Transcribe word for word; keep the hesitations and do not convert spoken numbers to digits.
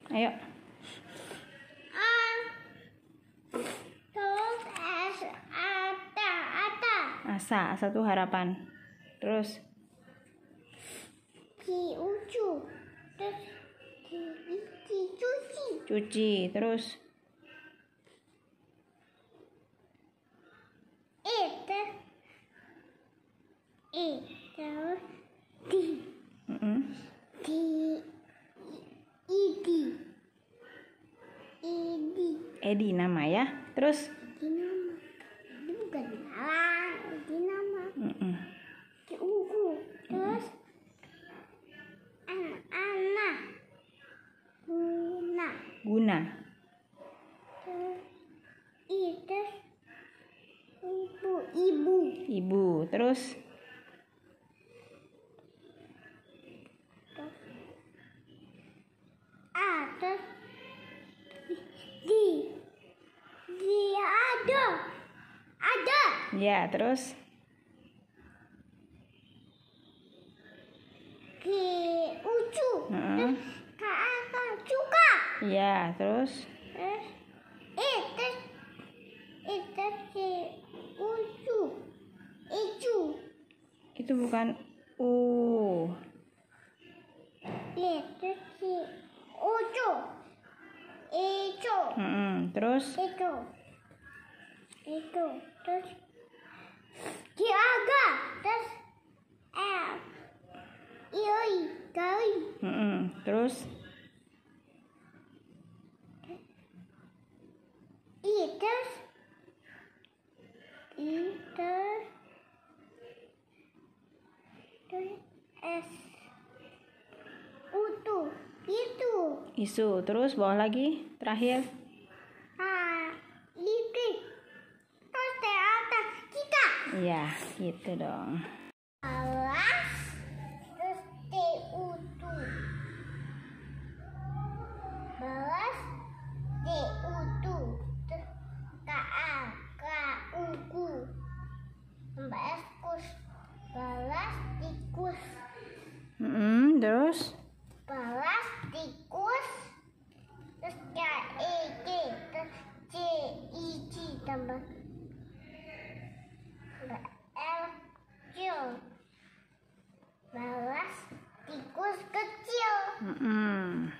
Ayo. A. Terus S. Ata. Ata. Asa. Asa tuh harapan. Terus. Ki. Ucu. Terus. Ki. Ki. Cuci. Cuci. Terus. E. Terus. E. Terus. Di. Mm-mm. Di. Idi. Idi. Edi nama ya. Terus. Di nama. Itu bukan nama. Di nama. Mm-mm. Di uku. Terus. An anak. Guna. Guna. Terus. I. Terus. Ibu. Ibu. Ibu. Terus. A. Terus. Di. Di ada. Ada. Ya. Terus. Ki. Ucu. Mm-mm. Kakak. Cuka. Ya. Terus. Terus. E. Terus. E. Terus. Ki. Ucu. Icu. Itu bukan U. E. Terus. Ki. Ucu. Icu. Mm-mm. Terus. Itu. Itu. Terus. Ki. Aga. Terus. L. Ioi. Gai. Mm-mm. Terus. I. Terus. I. Terus. Terus. S. Utu. Itu. Isu. Terus bawah lagi. Terakhir. Ah. Itu. Terus di atas kita. Iya. Gitu dong. Alas. Terus T. Utu. Balas. T. Utu. Terus K. A. K. Uku. Balas kus. Balas tikus. Mm-mm. Terus. Balas tikus. Terus K. E. K. Terus C. I. C. Tambah L. Kecil. Balas tikus kecil. Mm-mm.